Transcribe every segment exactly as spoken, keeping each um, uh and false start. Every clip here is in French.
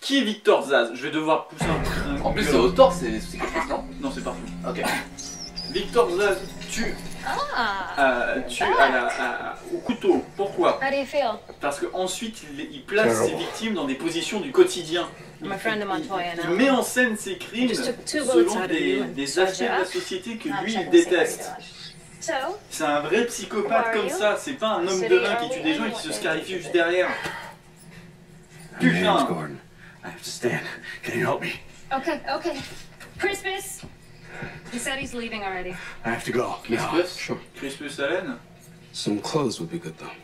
Qui est Victor Zsasz? Je vais devoir pousser un... un En plus, c'est au torse, c'est quelque chose, non? Non, c'est partout. Ok. Victor Zsasz tue, euh, tue à la, à- au couteau. Pourquoi? How do you feel? Parce qu'ensuite, il, il place ses victimes dans des positions du quotidien. Il, I'm a friend of il- Montoya il now. met en scène ses crimes Just took two bullets selon out of des, you and des sorted aspects de you la out. société que Now lui, check il and see how déteste. you are. So, C'est un vrai psychopathe comme ça, c'est pas un homme de main qui tue des gens et qui se scarifie juste derrière. I'm James Putain. Gordon. I have to stand. Can you help me? okay, okay. Crispus! He said he's leaving already. I have to go. Crispus? Sure. Crispus Allen? Some clothes would be good though.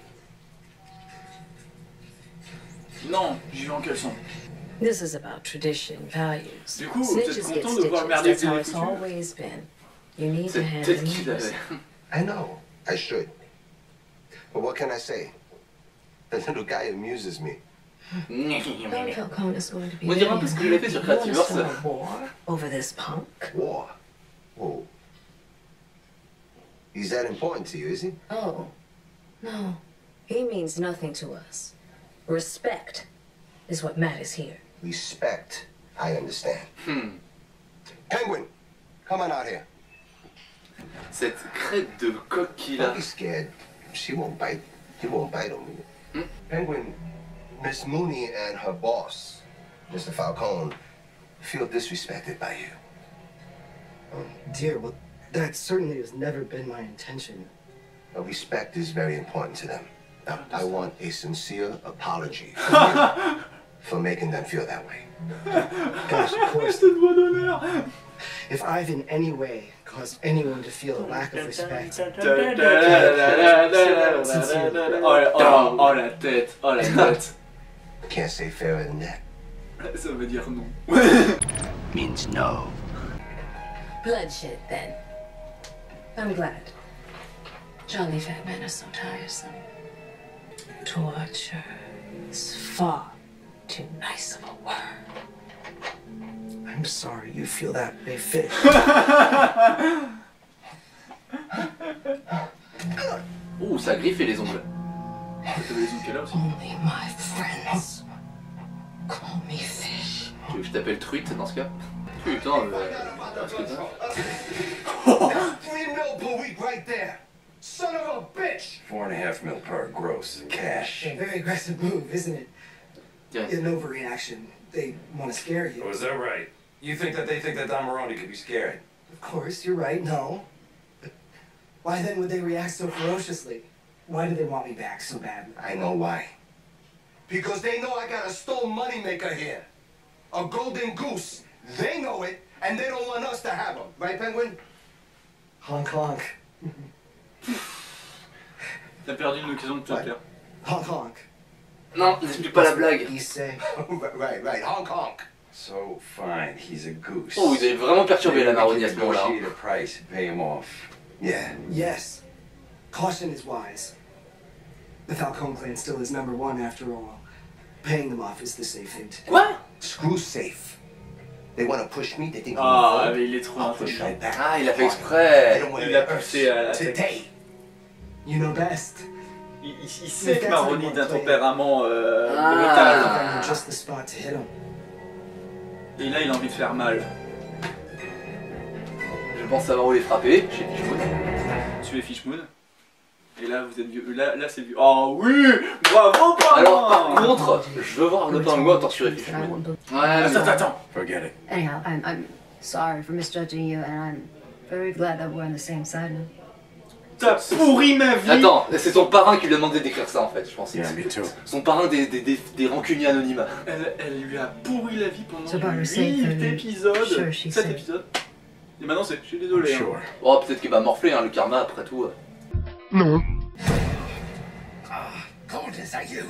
Non, j'y vais en caleçon. This is about tradition, values. Du coup, vous êtes Snitches get content de voir stitches. merder That's how les it's coutumes? always been. You need to C'est handle peut-être qu'il yours. avait. I know. I should. But what can I say? The little guy amuses me. Don Falcone is going to be On dirait un peu ce que je l'ai fait sur You wanna Creativerse. start a war over this punk? War. Whoa. He's that important to you, is he? Oh, no. He means nothing to us. Respect is what matters here. Respect. I understand. Hmm. Penguin, come on out here. Cette crête de coq qu'il a. Don't be scared. She won't bite. He won't bite on me. Hmm? Penguin, Miss Mooney and her boss, Mister Falcone, feel disrespected by you. Oh, dear, well, that certainly has never been my intention. Uh, respect is very important to them. Now, I want a sincere apology for, you, for making them feel that way. Gosh, of course. Cette voix d'honneur. If I've in any way caused anyone to feel a lack of respect, Oh la, oh, oh la tête, oh la tête. Can't say fairer than that. Ça veut dire non. Means no. Bloodshed, then. I'm glad. Jolly fat men are so tiresome. Torture is far too nice of a word. I'm sorry you feel that, big fish. Ouh, ça griffe et les ongles. T'avais les ongles qu'elle a aussi. Only my friends call me fish. Tu veux que je t'appelle truite dans ce cas? Putain, euh, parce que ça. That's three mil per week right there. Son of a bitch! Four and a half mil per gross cash. A very aggressive move, isn't it? Yes. An overreaction. They want to scare you. Oh, is that right? You think that they think that Don Maroni could be scared? Of course, you're right, no. But why then would they react so ferociously? Why do they want me back so bad? I know why. Because they know I got a stone moneymaker here. A golden goose. They know it, and they don't want us to have them. Right, Penguin? Honk honk. T'as perdu une occasion de te taire. Honk honk. Non, n'explique pas la blague. You say. Right, right. Honk, honk. So fine, he's a goose. Oh, vous avez vraiment perturbé Maybe la we Maroni can à ce moment-là. hein. negotiate a price and pay him off. Yeah. Yes. Caution is wise. The Falcone clan still is number one after all. Paying them off is the safe thing to do. Quoi? Screw safe. They want to push me. They think Ah, I'm mais il est trop I'll push intelligent. right back. Ah, il a fait I exprès. don't want Il a to poussé à la today. You know best. Il, il, il sait que Maroni d'un tempérament euh, Ah. brutal. Then you're just the spot to hit him. Et là, il a envie de faire mal. Je pense savoir où les frapper, chez Fishmoon. Tuer Fishmoon. Et là, vous êtes vieux. Là, là c'est vieux. Oh oui! Bravo, Pingouin! Alors, par contre, je veux voir le pingouin torturer Fishmoon. Ouais, Attends, mais- attends. Forget it. Anyhow, I'm, I'm sorry for misjudging you, and I'm very glad that we're on the same side now. T'as pourri ma vie! Attends, c'est son parrain qui lui a demandé d'écrire ça en fait, je pense. Yeah, me too. Son parrain des, des, des, des rancuniers anonymes. Elle, elle lui a pourri la vie pendant C'est pas le huit safe, épisodes. sure, she sept said. épisodes. Et maintenant, c'est. Je suis désolé. hein. Sure. Oh, peut-être qu'il va morfler, hein, le karma après tout. Non. Golden, is that you?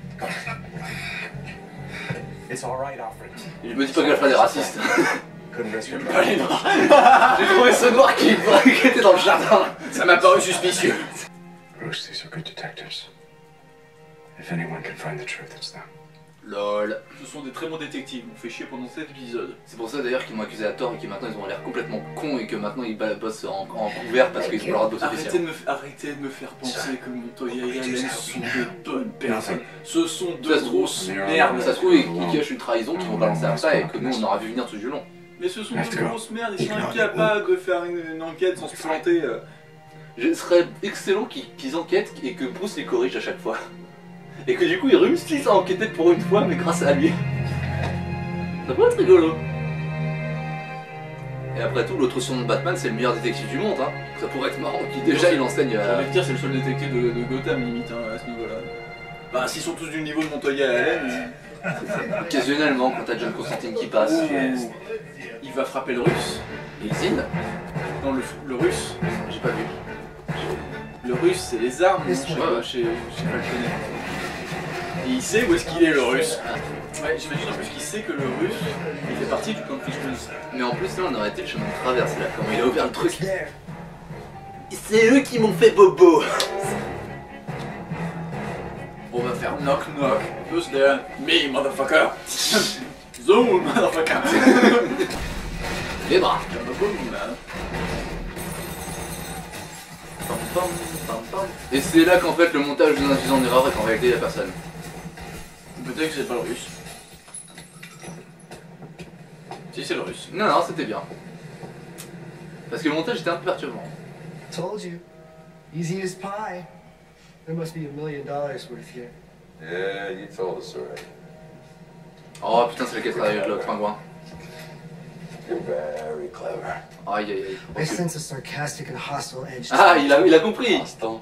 It's all right, Alfred. Je me dis pas que je ferai des racistes. Couldn't risk your Pas les noirs. J'ai trouvé ce noir qui, qui était dans le jardin. Ça m'a paru suspicieux. Bruce, these are good detectives. If anyone can find the truth, it's them. Lol. Ce sont des très bons détectives, on fait chier pendant cet épisode. C'est pour ça d'ailleurs qu'ils m'ont accusé à tort et que maintenant ils ont l'air complètement cons et que maintenant ils bossent en, en couvert parce qu'ils ont leur dossier Arrêtez de, me, arrêtez de me faire penser que Montoya et Allen sont de bonnes personnes. Ce sont deux grosses merdes. Ça se trouve, ils cachent une trahison qu'ils vont balancer à ça et que nous on aura vu venir tout du long. Mais ce sont deux grosses merdes, ils sont incapables de faire une, une enquête sans se planter. Euh. Ce serait excellent qu'ils qu'ils enquêtent et que Bruce les corrige à chaque fois. Et que du coup ils réussissent à enquêter pour une fois mais grâce à lui. Ça peut être rigolo. Et après tout, l'autre son de Batman c'est le meilleur détective du monde, hein. Ça pourrait être marrant qu'il déjà il enseigne à... J'ai envie de dire c'est le seul détective de, de Gotham limite hein, à ce niveau là. Bah s'ils sont tous du niveau de Montoya et Allen... Occasionnellement quand t'as John Constantine qui passe. Ouh. Il va frapper le russe. Et Zin. Non le, le russe. J'ai pas vu. Le russe c'est les armes, je sais pas, chez Falconet. Et il sait où est-ce qu'il est le russe. Ouais, j'imagine en plus qu'il sait que le russe, il fait partie du plan de Fishman. Mais en plus là on aurait été le chemin de traverse là, comment il a ouvert le truc. C'est eux qui m'ont fait bobo. On va faire knock knock. Who's there? Me, motherfucker. Zoom, motherfucker. Les bras. Et c'est là qu'en fait le montage nous induit en erreur et qu'en réalité il y a personne. Peut-être que c'est pas le russe. Si c'est le russe. Non non c'était bien. Parce que le montage était un peu perturbant. Told you. Easy as pie. There must be a million dollars worth here. Yeah, you told us already. Oh putain c'est le qui travaille avec l'autre pingouin. You're very clever. Aïe aïe aïe. I sense a sarcastic and hostile edge. Ah il a, il a compris. Hostile.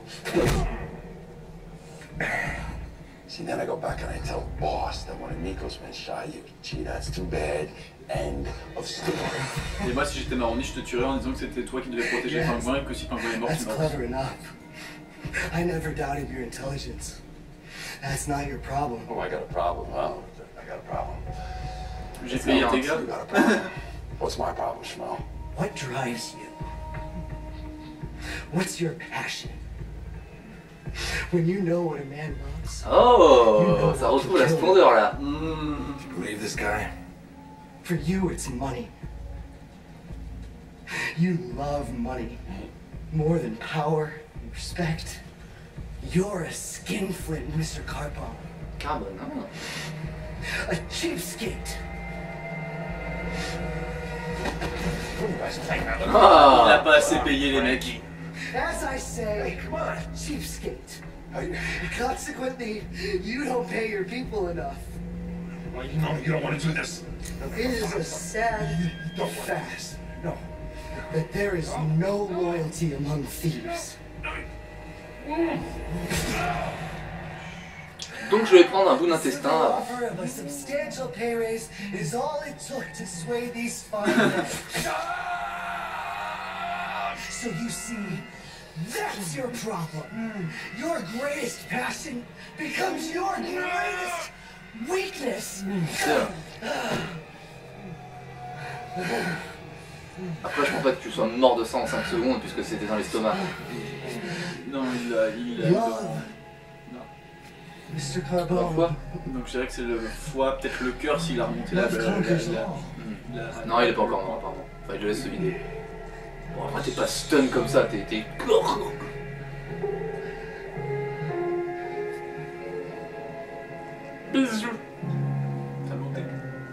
See, then I go back and I tell boss that one of Nico's men shot you. Gee, that's too bad. End of story. Et moi si j'étais Maroni, je te tuerais en disant que c'était toi qui devais protéger Pingouin et que si Pingouin est mort, That's tu meurs. clever enough. I never doubted your intelligence. That's not your problem. Oh, I got a problem, huh? I got a problem. J'ai payé tes gars. You got a problem. What's my problem, Schmo? What drives you? What's your passion? When you know what a man loves. Oh, ça retrouve la splendeur là. Mmh. Believe this guy? For you, it's money. You love money more than power and respect. You're a skinflint, Mister Carbone. Carbone, hein? A cheapskate. Ah. Il a pas assez payé les mecs. As I say, come on, cheapskate. Consequently, you don't pay your people enough. Well, you know you don't want to do this. It is a sad fact, no, that there is no loyalty among thieves. Donc je vais prendre un bout d'intestin. The offer of a substantial pay raise is all it took to sway these fine men. So you see, that's your problem. Your greatest passion becomes your greatest weakness. Après je pense pas que tu sois mort de ça en cinq secondes puisque c'était dans l'estomac. Non, il a... Il a... Love, Mister Carbone. Pourquoi? Donc je dirais que c'est le foie, peut-être le cœur s'il a remonté la... la, la, la, la... Non il est pas encore mort apparemment. Enfin je laisse se vider. Bon après t'es pas stun comme ça, t'es... t'es... Bisous. Ça a monté.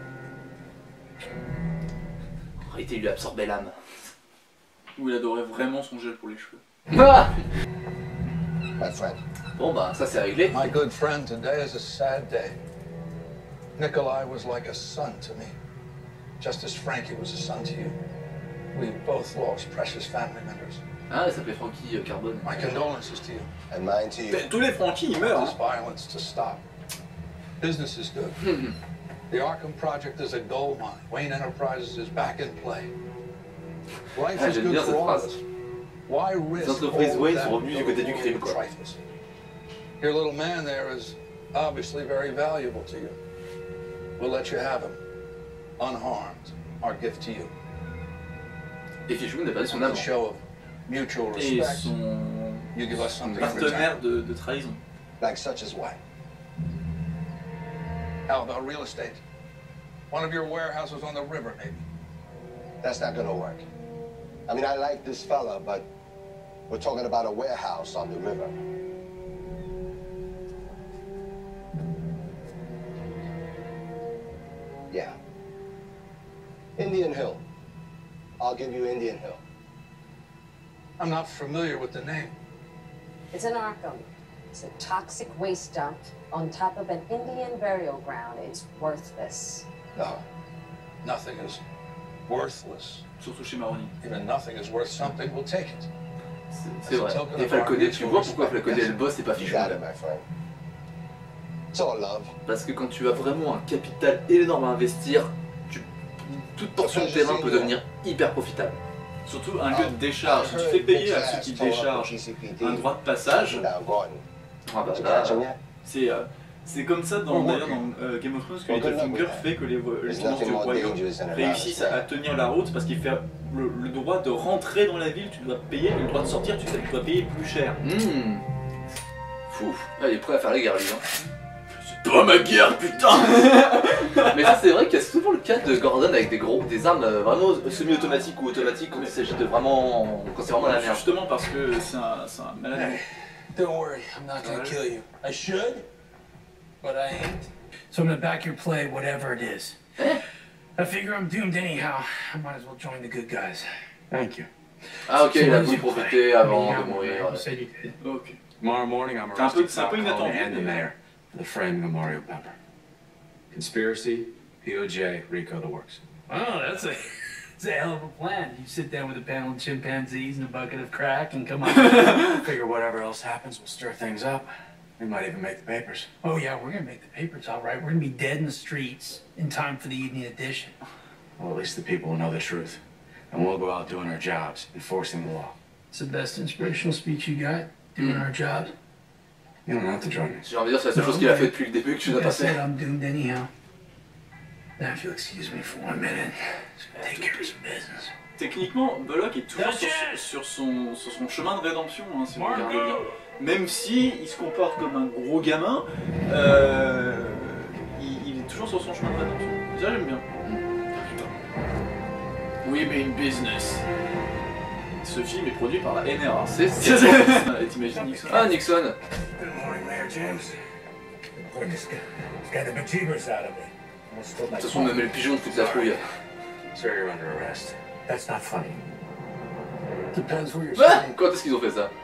En réalité il lui absorbait l'âme. Ou il adorait vraiment son gel pour les cheveux. Ah. My friend. Bon bah ça c'est réglé. My good friend, today is a sad day. Nikolai was like a son to me, just as Frankie was a son to you. We both lost precious family members. Ah il s'appelait Frankie Carbone. My condolences to you. And mine to you. Tous les Frankie ils meurent. This violence to stop. Business is good. The Arkham Project is a gold mine. Wayne Enterprises is back in play. Life Ah, is j'aime good bien for cette all of phrase. us. Why risk Les entreprises all Wayne that sont revenues du côté du crime, quoi. trifles? Your little man there is obviously very valuable to you. We'll let you have him, unharmed. Our gift to you. Et Fishman n'a pas dit son A âme. show of mutual Et respect. son You give us something in return. partenaire de, de trahison. Like such as what? How about real estate? One of your warehouses on the river, maybe. That's not gonna work. I mean, I like this fella, but we're talking about a warehouse on the river. Yeah. Indian Hill. I'll give you Indian Hill. I'm not familiar with the name. It's in Arkham. It's a toxic waste dump on top of an Indian burial ground. It's worthless. No. Nothing is worthless. Surtout chez Maroni. Even nothing is worth something, we'll take it. C'est vrai. Et Falconet, tu vois pourquoi Falconet est le boss et pas Fichou. Parce que quand tu as vraiment un capital énorme à investir, tu... toute portion de terrain peut devenir hyper profitable. Surtout un lieu de décharge. Tu fais payer à ceux qui déchargent un droit de passage. Ah bah là... C'est euh, c'est comme ça dans, d'ailleurs dans euh, Game of Thrones que Littlefinger fait que les, les finances du royaume réussissent à, à tenir la route parce qu'il fait le, le droit de rentrer dans la ville, tu dois payer, et le droit de sortir, tu dois, tu dois payer plus cher. Mmh. Fou, ah, il est prêt à faire la guerre lui. Hein. C'est pas ma guerre, putain. Mais ça c'est vrai qu'il y a souvent le cas de Gordon avec des gros, des armes vraiment semi-automatiques ou automatiques quand il s'agit de vraiment, quand c'est vraiment la merde. Justement parce que c'est un, un malade. Hey, don't worry, I'm not gonna kill you. I should, but I ain't. So I'm gonna back your play, whatever it is. I figure I'm doomed anyhow. I might as well join the good guys. Thank you. Ah ok, il a voulu profiter avant de mourir. Ok. Tomorrow morning I'm arresting Top Colin and the mayor for the framing of Mario Pepper. Conspiracy, P O J, Rico, the works. Oh, that's a, that's a hell of a plan. You sit down with a panel of chimpanzees and a bucket of crack and come on. Figure whatever else happens will stir things up. We might even make the papers. Oh yeah, we're gonna make the papers, all right. We're gonna be dead in the streets in time for the evening edition. Well, at least the people will know the truth. And we'll go out doing our jobs, enforcing the law. It's the best inspirational speech you got, doing our jobs. You don't have to join me. J'ai envie de dire, c'est la seule chose qu'il a fait depuis le début que tu n'as pas fait. I'm doomed anyhow. Now if you'll excuse me for one minute, take care of some business. Techniquement, Bullock est toujours sur, sur, son, sur son chemin de rédemption, hein, si vous regardez bien. Même si il se comporte comme un gros gamin, euh, il, il est toujours sur son chemin de rédemption. Ça j'aime bien. We mean business. Ce film est produit par la N R A. C'est ça. T'imagines Nixon? Ah, Nixon. Good morning, Mayor James. This guy the bejeebers out of me. De toute façon, même les pigeons foutent la trouille. Sir, you're under arrest. That's not funny. Depends where you're Ah, sitting. quand est-ce qu'ils ont fait ça?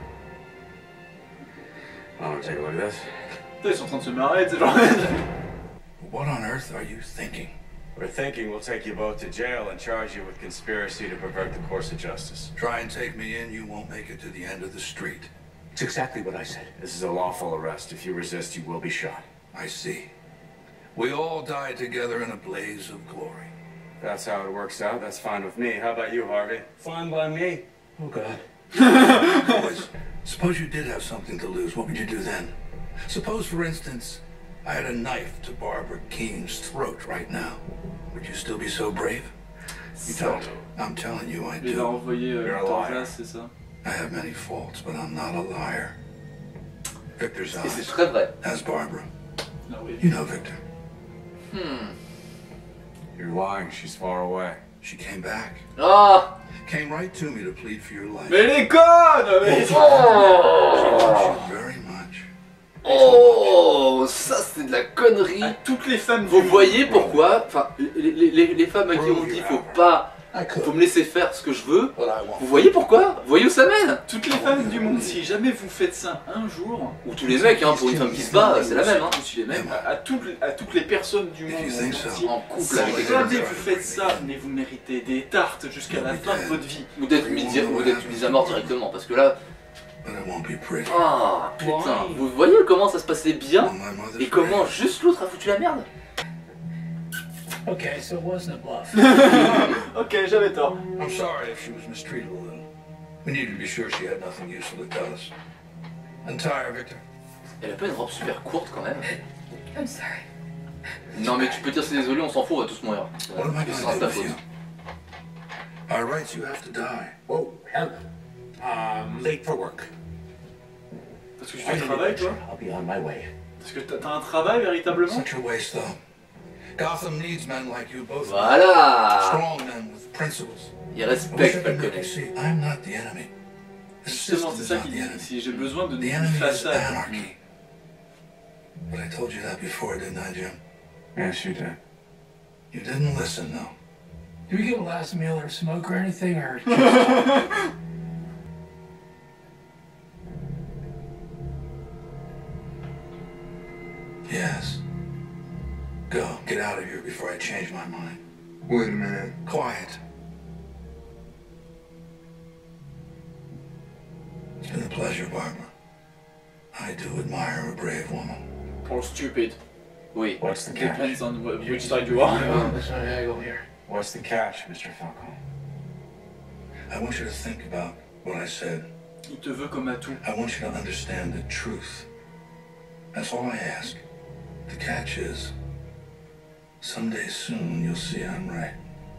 Oh, take a look at this. Ils sont en train de se marrer, tu genre. What on earth are you thinking? We're thinking we'll take you both to jail and charge you with conspiracy to pervert the course of justice. Try and take me in, you won't make it to the end of the street. It's exactly what I said. This is a lawful arrest. If you resist, you will be shot. I see. We all die together in a blaze of glory. If that's how it works out, that's fine with me. How about you, Harvey? Fine by me. Oh, God. Boys, suppose you did have something to lose. What would you do then? Suppose, for instance, I had a knife to Barbara Keene's throat right now. Would you still be so brave? You don't. I'm telling you, I do. Il a envoyé You're a liar. c'est ça. I have many faults, but I'm not a liar. Victor's Et c'est eyes. très vrai. As Barbara. Ah oui. You know Victor. Hmm. You're lying. She's far away. She came back. Ah. Came right to me to plead for your life. Mais les connes mais... She loves you very much. Oh, ça c'est de la connerie. À toutes les femmes. Vous voyez pourquoi, enfin, les, les, les femmes à qui on dit faut pas, faut me laisser faire ce que je veux. Vous voyez pourquoi? Vous voyez où ça mène? Toutes les femmes du monde, si jamais vous faites ça un jour, ou tous les mecs, hein, pour une femme qui se bat, c'est la même. Hein. Aussi les mecs, à, à, toutes, à toutes les personnes du monde, si en couple avec si jamais vous faites ça, mais vous méritez des tartes jusqu'à la fin de votre vie. Ou d'être mis, ou d'être mis à mort directement, parce que là. Ah putain, vous voyez comment ça se passait bien et comment juste l'autre a foutu la merde. Okay, so it wasn't a bluff. Ok, j'avais tort. I'm sorry if she was mistreated a little. We needed to be sure she had nothing useful to tell us. Untire, Victor. Elle a pas une robe super courte quand même. I'm sorry. Non mais tu peux dire c'est désolé, on s'en fout, on va tous mourir. What am I C'est going to ta do faute. with you? By rights, you have to die. Whoa, hell. I'm late for work. Parce que tu fais le travail, toi? I'll be on my way. Parce que t'as un travail véritablement. Such a waste, though. Gotham needs men like you both. Voilà. Strong men with principles. Il respecte Falcone. I'm not the enemy. Justement, c'est ça qu'il dit. Si j'ai besoin de façade. But I told you that before, didn't I, Jim? Yes, you did. You didn't listen, though. Did we get a last meal or smoke or anything, or just... Yes. Go. Get out of here before I change my mind. Wait a minute. Quiet. It's been a pleasure, Barbara. I do admire a brave woman. Or stupid. Oui. What's the catch? Depends on which side you are. That's not how I go here. What's the catch, Mister Falcone? I want you to think about what I said. Il te veut comme atout. I want you to understand the truth. That's all I ask. The catch is, someday soon you'll see I'm right.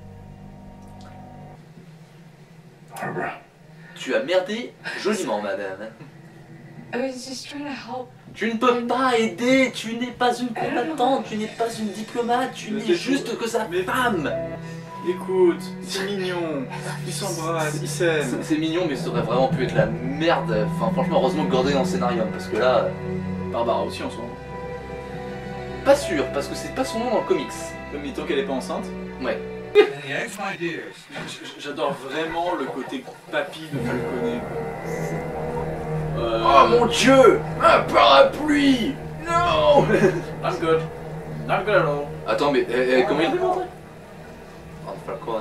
Barbara. Tu as merdé joliment, madame. I was just trying to help. Tu ne peux pas aider, tu n'es pas une combattante, tu n'es pas une diplomate, tu n'es juste que sa femme. Écoute, c'est mignon, ils s'embrassent, ils s'aiment. C'est mignon, mais ça aurait vraiment pu être la merde. Enfin, franchement, heureusement que Gordon est dans le scénario, parce que là... Barbara aussi en ce moment. Pas sûr, parce que c'est pas son nom dans le comics. Mais tant qu'elle est pas enceinte. Ouais. J'adore vraiment le côté papy de Falcone. Euh... Oh mon dieu, un parapluie. Non. I'm good. Not good at all. Attends, mais euh, comment il peut montrer? Oh, Falcone.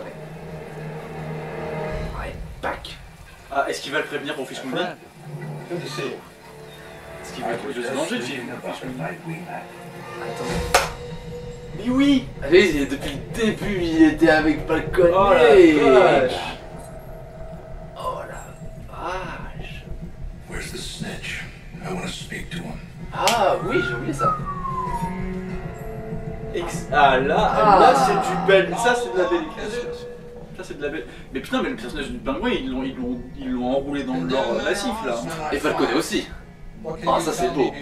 Ouais, back. Ah, est-ce qu'il va le prévenir pour Fish Mooney? Good to see you. Est-ce qu'il va être de se danger de Fish Mooney? Attends. Mais oui! Allez, depuis le début, il était avec Falcone. Oh la vache! Oh la vache! Where's the snitch? I want to speak to him. Ah oui, j'ai oublié ça. Ex ah là, ah. là c'est du bel, ça c'est de la belle écriture. Ça c'est de la belle. Mais putain, mais le personnage du pingouin, ils l'ont, ils l'ont, ils l'ont enroulé dans le lore massif là. Et Falcone aussi. Ah ça c'est beau.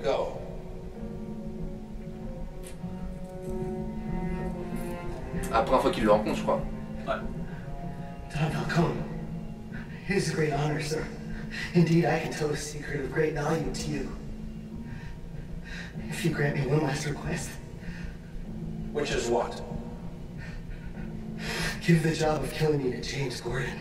La première fois qu'il le rencontre, je crois. Ouais. Don Falcone, it is a great honor, sir. Indeed, I can tell a secret of great value to you. If you grant me one last request. Which is what? Give the job of killing me to James Gordon.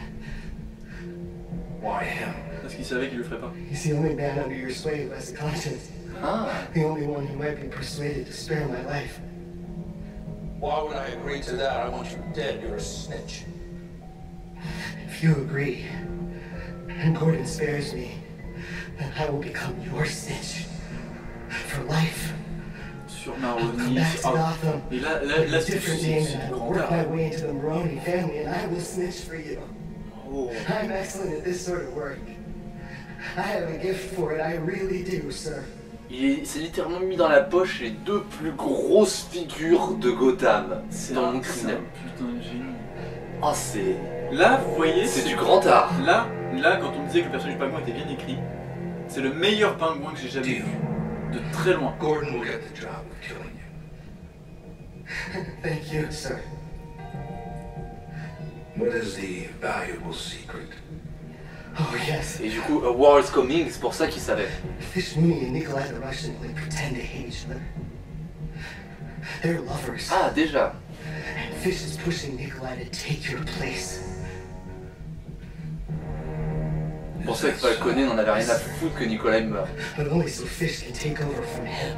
Why him? Parce qu'il savait qu'il le ferait pas. He's the only man under your sway who has a conscience. Ah. The only one who might be persuaded to spare my life. Why would I agree to that? I want you dead. You're a snitch. If you agree, and Gordon spares me, then I will become your snitch. For life. Sur I'll come Maroni. back to Ah. Gotham. Et là, là, with là a c'est different c'est- name, c'est and I du will grand work my art. way into the Maroni family, and I will snitch for you. Oh. I'm excellent at this sort of work. I have a gift for it, I really do, sir. Il s'est littéralement mis dans la poche les deux plus grosses figures de Gotham. C'est dans le criminel. Putain de génie. Ah c'est... Là, vous voyez, C'est du grand art. Là, là, quand on me disait que le personnage du pingouin était bien écrit, c'est le meilleur pingouin que j'ai jamais vu. De très loin. Gordon will get the job of killing you. Thank you, sir. What is the valuable secret? Oh, yes. Et du coup, A War is Coming, c'est pour ça qu'il savait. Fish Mooney and Nikolai the Russian only pretend to hate each other. They're lovers. Ah, déjà. And Fish is pushing Nikolai to take your place. C'est pour ça que Falcone n'en avait rien à foutre que Nikolai meure. But only so Fish can take over from him.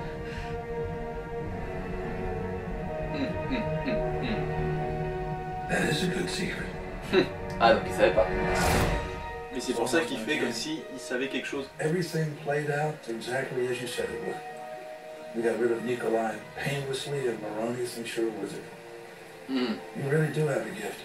Hum, hum, hum, hum. That is a good secret. Ah, donc il savait pas. Mais c'est pour ça qu'il fait comme si il savait quelque chose. Everything played out exactly as you said it would. We got rid of Nikolai painlessly, and Maroni thinks you're a wizard. Mm. You really do have a gift.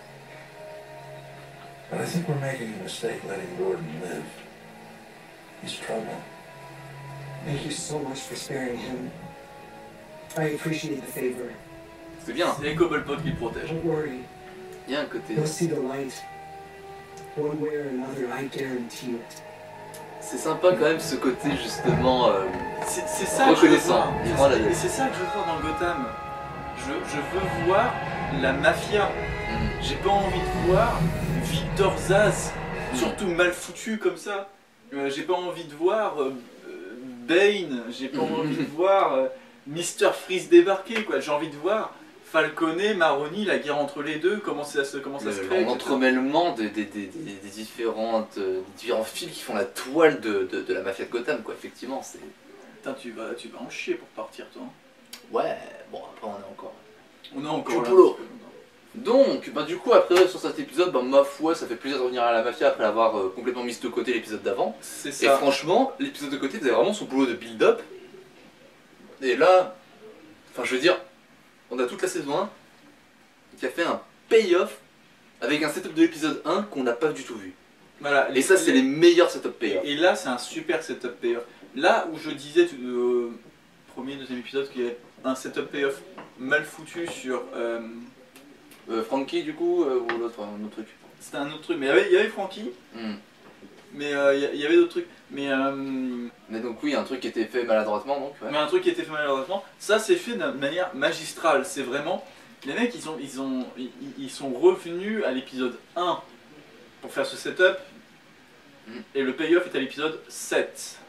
But I think we're making a mistake letting Gordon live. He's trouble. Thank you so much for sparing him. I appreciate the favor. C'est bien. C'est les Cobblepot qui le protègent. Don't worry. Il y a un côté... You'll see the light. One way or another, I guarantee it. c'est sympa quand même ce côté justement euh, c'est ça reconnaissant. Et c'est ça que je veux voir dans Gotham. Je, je veux voir la mafia. Mm. J'ai pas envie de voir Victor Zsasz, mm. surtout mal foutu comme ça. Euh, j'ai pas envie de voir euh, Bane, j'ai pas mm. envie de voir euh, Mister Freeze débarquer, quoi. J'ai envie de voir Falcone, Maroni, la guerre entre les deux, comment ça se, comment ça se crée. L'entremêlement des, des, des, des, des, différentes, euh, des différents fils qui font la toile de, de, de la mafia de Gotham, quoi. Effectivement, c'est... Putain, tu vas, tu vas en chier pour partir, toi. Ouais, bon, après on est encore... On est encore là. Boulot. Donc, bah, du coup, après, sur cet épisode, bah, ma foi, ça fait plaisir de revenir à la mafia après avoir euh, complètement mis de côté l'épisode d'avant. C'est ça. Et franchement, l'épisode de côté faisait vraiment son boulot de build-up. Et là, enfin, je veux dire, on a toute la saison un qui a fait un payoff avec un setup de l'épisode un qu'on n'a pas du tout vu. Voilà. Et ça, c'est les meilleurs setup payoff. Et, et là, c'est un super setup payoff. Là où je disais, euh, premier, deuxième épisode, qu'il y avait un setup payoff mal foutu sur euh, euh, Frankie du coup euh, ou l'autre un autre truc. C'était un autre truc, mais il y avait, il y avait Frankie, mm. mais euh, il y avait d'autres trucs. Mais, euh, mais donc oui, un truc qui était fait maladroitement donc. Ouais. Mais un truc qui était fait maladroitement, ça c'est fait de manière magistrale. C'est vraiment les mecs ils ont ils ont ils, ils sont revenus à l'épisode un pour faire ce setup mm. et le payoff est à l'épisode sept.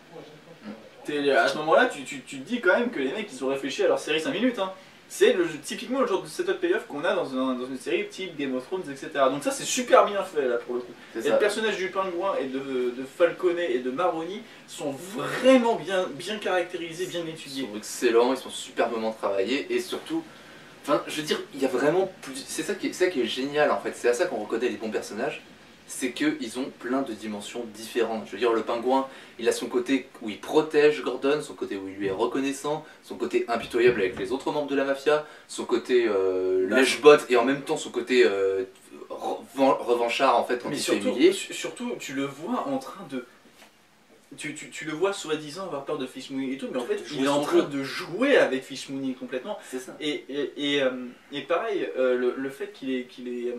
À ce moment-là, tu, tu, tu te dis quand même que les mecs ils ont réfléchi à leur série cinq minutes. Hein. C'est typiquement le genre de setup payoff qu'on a dans, un, dans une série type Game of Thrones, et cetera. Donc ça c'est super bien fait là pour le coup. Et ça. Le personnage du pingouin et de, de Falcone et de Maroni sont vraiment bien, bien caractérisés, bien étudiés. Ils sont excellents, ils sont superbement travaillés et surtout, enfin je veux dire, il y a vraiment plus... C'est ça, ça qui est génial en fait, c'est à ça qu'on reconnaît les bons personnages. C'est qu'ils ont plein de dimensions différentes. Je veux dire, le pingouin, il a son côté où il protège Gordon, son côté où il lui est reconnaissant, son côté impitoyable avec les autres membres de la mafia, son côté euh, lèche-bot et en même temps son côté euh, revanchard en fait quand Mais il surtout, se fait humilier. Surtout, tu le vois en train de... Tu, tu, tu le vois soi-disant avoir peur de Fish Mooney et tout, mais en fait il est en train de jouer avec Fish Mooney complètement. C'est ça. Et, et, et, euh, et pareil, euh, le, le fait qu'il est... qu'il est euh,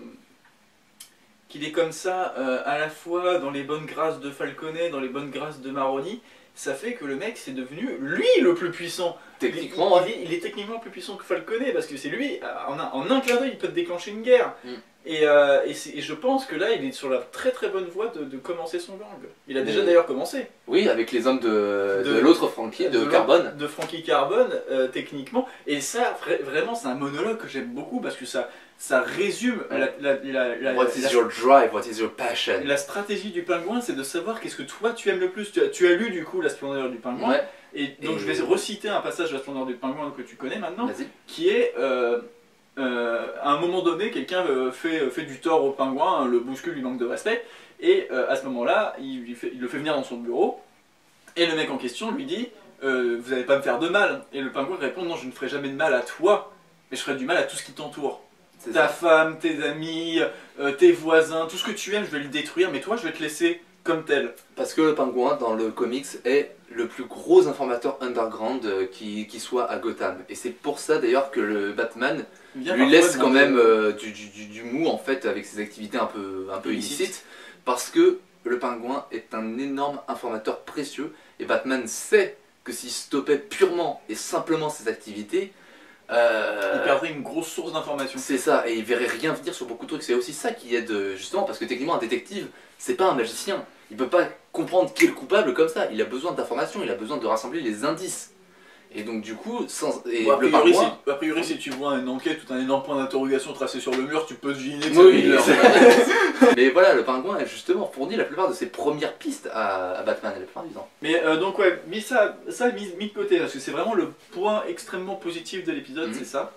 qu'il est comme ça, euh, à la fois dans les bonnes grâces de Falcone, dans les bonnes grâces de Maroni, ça fait que le mec c'est devenu lui le plus puissant. Techniquement, il, il, il est techniquement plus puissant que Falcone parce que c'est lui, en un, en un clin d'œil il peut te déclencher une guerre. Mm. Et, euh, et, et je pense que là il est sur la très très bonne voie de, de commencer son gang. Il a déjà d'ailleurs commencé. Oui, avec les hommes de, de, de l'autre Frankie, de, de Carbone. De Frankie Carbone, euh, techniquement. Et ça, vraiment c'est un monologue que j'aime beaucoup parce que ça... Ça résume la, la, la, la, What is la, your drive, what is your passion? La stratégie du pingouin, c'est de savoir qu'est-ce que toi tu aimes le plus. Tu as, tu as lu du coup La Splendeur du Pingouin, ouais. et donc et... je vais reciter un passage de La Splendeur du Pingouin que tu connais maintenant, qui est euh, euh, à un moment donné, quelqu'un fait, fait du tort au pingouin, le bouscule, lui manque de respect, et euh, à ce moment-là, il, il, il le fait venir dans son bureau, et le mec en question lui dit euh, vous n'allez pas me faire de mal. Et le pingouin répond non, je ne ferai jamais de mal à toi, mais je ferai du mal à tout ce qui t'entoure. Ta ça. femme, tes amis, euh, tes voisins, tout ce que tu aimes, je vais le détruire, mais toi, je vais te laisser comme tel. Parce que le pingouin, dans le comics, est le plus gros informateur underground euh, qui, qui soit à Gotham. Et c'est pour ça, d'ailleurs, que le Batman Bien lui laisse quand même euh, du, du, du mou, en fait, avec ses activités un peu, un peu illicites. Parce que le pingouin est un énorme informateur précieux, et Batman sait que s'il stoppait purement et simplement ses activités, Euh, il perdrait une grosse source d'information. C'est ça, et il verrait rien venir sur beaucoup de trucs. C'est aussi ça qui aide, justement, parce que techniquement un détective, c'est pas un magicien. Il peut pas comprendre qui est le coupable comme ça. Il a besoin d'informations, il a besoin de rassembler les indices. Et donc du coup, sans... Et bon, a, priori, le pingouin... si, a priori si tu vois une enquête ou un énorme point d'interrogation tracé sur le mur, tu peux deviner que oui, c'est mais voilà, le pingouin a justement fourni la plupart de ses premières pistes à, à Batman la plupart du temps. Mais euh, donc ouais, mis ça, ça mis, mis de côté, parce que c'est vraiment le point extrêmement positif de l'épisode, mm-hmm. c'est ça.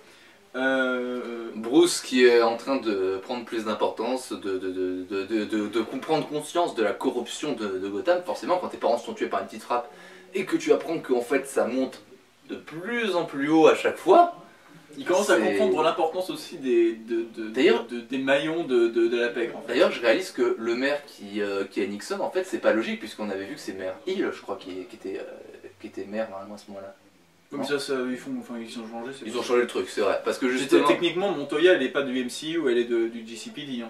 Euh... Bruce qui est en train de prendre plus d'importance, de, de, de, de, de, de, de prendre conscience de la corruption de, de Gotham. Forcément, quand tes parents sont tués par une petite frappe et que tu apprends qu'en fait ça monte de plus en plus haut à chaque fois, il commence à comprendre l'importance aussi des, de, de, de, de, des maillons de, de, de la pègre. En fait. D'ailleurs, je réalise que le maire qui, euh, qui est Nixon, en fait, c'est pas logique, puisqu'on avait vu que c'est maire Hill, je crois, qui, qui, était, euh, qui était maire normalement à ce moment-là. Mais ça, ça, ils, font, enfin, ils ont changé. Ils ont changé le truc, c'est vrai. Parce que justement... Techniquement, Montoya, elle est pas du M C U, elle est de, du G C P D. Hein. Mm.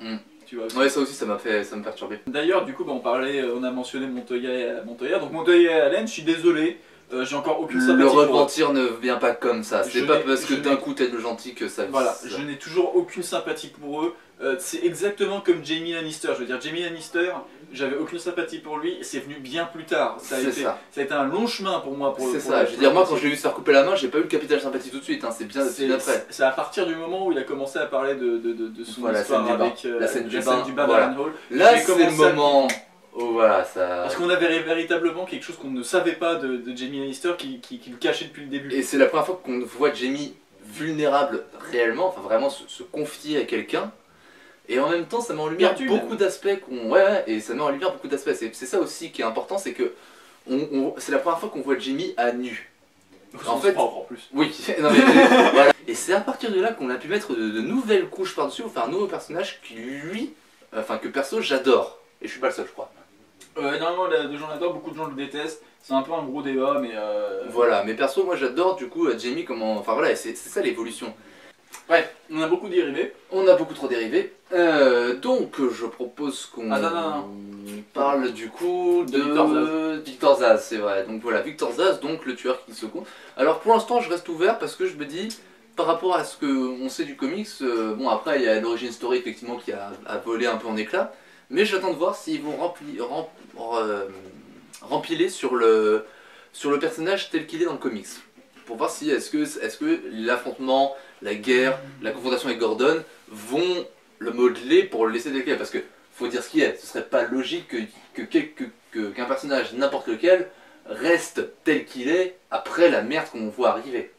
Tu vois, ouais, ça aussi, ça m'a fait, ça me perturbé. D'ailleurs, du coup, bah, on parlait, on a mentionné Montoya et Montoya. Donc Montoya et Allen, je suis désolé, euh, j'ai encore aucune sympathie. Le pour eux. repentir ne vient pas comme ça. C'est Je pas n'ai- parce que je d'un n'ai- coup t'es le gentil que ça. Voilà, ça- je n'ai toujours aucune sympathie pour eux. Euh, c'est exactement comme Jamie Lannister. Je veux dire, Jamie Lannister, j'avais aucune sympathie pour lui. C'est venu bien plus tard. Ça a, C'est été, ça. ça a été un long chemin pour moi. Pour, C'est pour ça. le- Je veux pour dire, le moi, quand principe. je l'ai vu se faire couper la main, j'ai pas eu le capital sympathie tout de suite. Hein. C'est bien, c'est bien après. C'est à partir du moment où il a commencé à parler de, de, de, de son Voilà, la histoire scène du bain. avec euh, La scène du la bain, scène du bain voilà. d'Harrenhal. Là, J'ai c'est le commencé à- moment. Oh voilà, ça. Parce qu'on avait véritablement quelque chose qu'on ne savait pas de, de Jamie Lannister qui, qui, qui le cachait depuis le début. Et c'est la première fois qu'on voit Jamie vulnérable réellement, enfin vraiment se, se confier à quelqu'un. Et en même temps, ça met en lumière Perdu, beaucoup même. d'aspects qu'on. Ouais, ouais, et ça met en lumière beaucoup d'aspects. C'est c'est ça aussi qui est important, c'est que on, on- c'est la première fois qu'on voit Jamie à nu. En fait, en plus. oui, non, mais, voilà. Et c'est à partir de là qu'on a pu mettre de, de nouvelles couches par-dessus, ou faire un nouveau personnage qui lui, enfin que perso j'adore. Et je suis pas le seul, je crois. Euh, énormément de gens l'adorent, beaucoup de gens le détestent. C'est un peu un gros débat, mais. Euh... Voilà, mais perso, moi j'adore du coup Jamie, comment. Enfin voilà, et c'est c'est ça l'évolution. Bref, on a beaucoup dérivé. On a beaucoup trop dérivé. Euh, donc je propose qu'on Ah, non, non, non. parle du coup de, De Victor Zaz. Victor Zaz, c'est vrai. Donc voilà, Victor Zaz, donc le tueur qui se compte. Alors pour l'instant, je reste ouvert parce que je me dis, par rapport à ce qu'on sait du comics, euh, bon après il y a l'origine story effectivement qui a, a volé un peu en éclats, mais j'attends de voir s'ils vont rempli, rem- euh, rempiler sur le, sur le personnage tel qu'il est dans le comics. Pour voir si est-ce que, est-ce que l'affrontement, la guerre, la confrontation avec Gordon vont le modeler pour le laisser tel quel. Parce que faut dire ce qu'il est, ce serait pas logique que, que, quel- que- que- qu'un personnage n'importe lequel reste tel qu'il est après la merde qu'on voit arriver.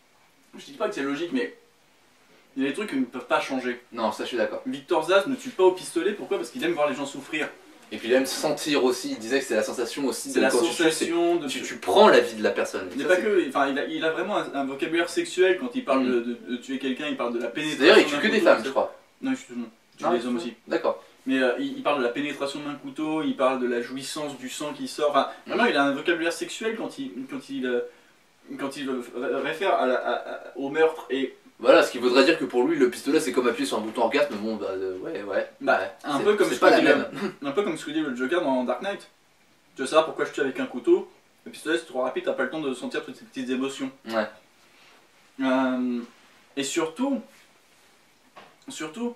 Je dis pas que c'est logique, mais. Il y a des trucs qui ne peuvent pas changer. Non, ça je suis d'accord. Victor Zaz ne tue pas au pistolet, pourquoi? Parce qu'il aime voir les gens souffrir. Et puis il aime sentir aussi, il disait que c'est la sensation aussi C'est de la quand tu tues, sensation de. tu, tu prends la vie de la personne. Il, Ça, pas c'est- que, enfin, il, a, il a vraiment un, un vocabulaire sexuel quand il parle Mm. de, de- de tuer quelqu'un, il parle de la pénétration. D'ailleurs, il tue d'un que des couteau, femmes, et je ça. crois. Non, il tue, non, il tue Non, des hommes aussi. D'accord. Mais euh, il, il parle de la pénétration d'un couteau, il parle de la jouissance du sang qui sort. Enfin, vraiment, il a un vocabulaire sexuel quand il, quand il, euh, quand il euh, réfère à la- à- à- au meurtre. Et Voilà, ce qui voudrait dire que pour lui, le pistolet c'est comme appuyer sur un bouton orgasme, bon bah euh, ouais, ouais. Bah, ouais. un C'est- peu comme c'est ce pas que la dit même. le- un peu comme ce que dit le Joker dans Dark Knight. Tu veux savoir pourquoi je tue avec un couteau? Le pistolet c'est trop rapide, t'as pas le temps de sentir toutes ces petites émotions. Ouais. Euh, et surtout, surtout,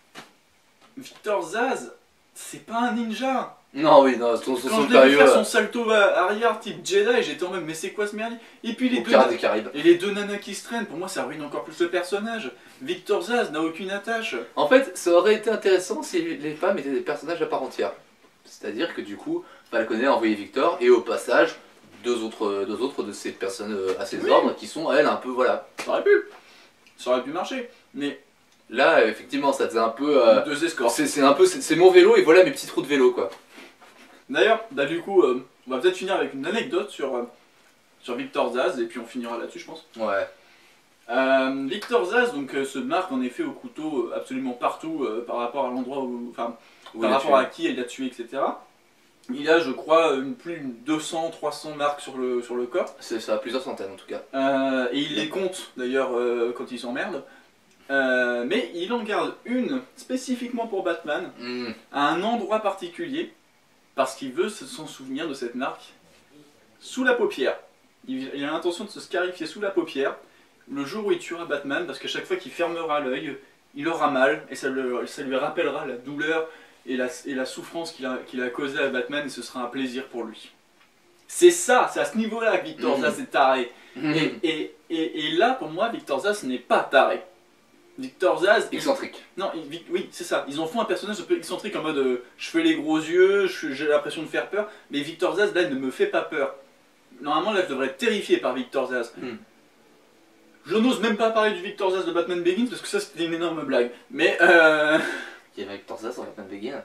Victor Zaz, c'est pas un ninja. Non, oui, non, son, son, Quand son je l'ai vu faire période. son salto à- arrière type Jedi, j'étais en mode mais c'est quoi ce merdier? Et puis les Au deux, Pirates des Caraïbes. et les deux nanas qui se traînent, pour moi ça ruine encore plus le personnage. Victor Zaz n'a aucune attache. En fait, ça aurait été intéressant si les femmes étaient des personnages à part entière. C'est-à-dire que du coup, Falconet a envoyé Victor et au passage, deux autres, deux autres de ces personnes euh, à ses Oui. ordres qui sont, elles, un peu, voilà. Ça aurait pu, ça aurait pu marcher. Mais Là, effectivement, ça faisait un peu. euh, deux escorts. c'est c'est un peu, c'est c'est mon vélo et voilà mes petits trous de vélo, quoi. D'ailleurs, bah, du coup, euh, on va peut-être finir avec une anecdote sur, euh, sur Victor Zaz, et puis on finira là-dessus, je pense. Ouais. Euh, Victor Zaz donc, euh, se marque en effet au couteau euh, absolument partout euh, par rapport à l'endroit où. Enfin, Où par il a rapport tué. à qui il a tué, et cetera. Il a, je crois, une, plus de deux cents trois cents marques sur le, sur le corps. C'est ça, plusieurs centaines en tout cas. Euh, et il les compte d'ailleurs euh, quand il s'emmerde. Euh, mais il en garde une spécifiquement pour Batman, Hmm. à un endroit particulier, parce qu'il veut se- s'en souvenir de cette marque sous la paupière. Il, il a l'intention de se scarifier sous la paupière le jour où il tuera Batman, parce qu'à chaque fois qu'il fermera l'œil, il aura mal, et ça, le- ça lui rappellera la douleur et la, et la souffrance qu'il a, qu'il a causée à Batman, et ce sera un plaisir pour lui. C'est ça, c'est à ce niveau-là que Victor Mhm. Zaz est taré. Mhm. Et, et, et, et là, pour moi, Victor Zaz n'est pas taré. Victor Zaz... il- Excentrique. Non, il- Vic- oui, c'est ça. Ils en font un personnage un peu excentrique en mode euh, je fais les gros yeux, je- j'ai l'impression de faire peur, mais Victor Zaz, là, il ne me fait pas peur. Normalement, là, je devrais être terrifié par Victor Zaz. Hmm. Je n'ose même pas parler du Victor Zaz de Batman Begins parce que ça, c'était une énorme blague. Mais, euh... Il y avait Victor Zaz dans Batman Begins.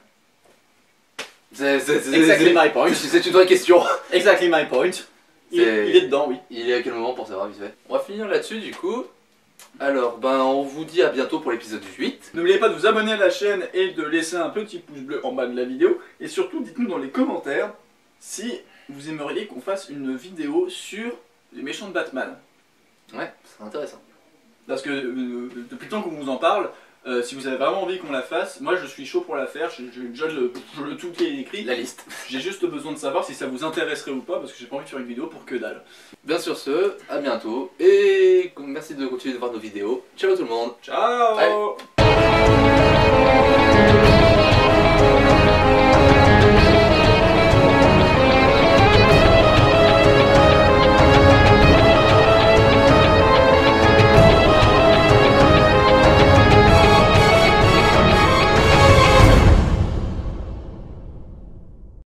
C'est c'est- c'est- Exactly c'est- my point. c'est- c'est une vraie question. Exactly my point. Il, C'est- il est dedans, oui. Il est à quel moment pour savoir vite fait? On va finir là-dessus du coup. Alors, ben on vous dit à bientôt pour l'épisode huit. N'oubliez pas de vous abonner à la chaîne et de laisser un petit pouce bleu en bas de la vidéo. Et surtout, dites-nous dans les commentaires si vous aimeriez qu'on fasse une vidéo sur les méchants de Batman. Ouais, c'est intéressant. Parce que euh, depuis le temps qu'on vous en parle, Euh, si vous avez vraiment envie qu'on la fasse, moi je suis chaud pour la faire, j'ai déjà le, le tout qui est écrit. La liste. J'ai juste besoin de savoir si ça vous intéresserait ou pas, parce que j'ai pas envie de faire une vidéo pour que dalle. Bien sur ce, à bientôt, et merci de continuer de voir nos vidéos. Ciao tout le monde. Ciao. Allez.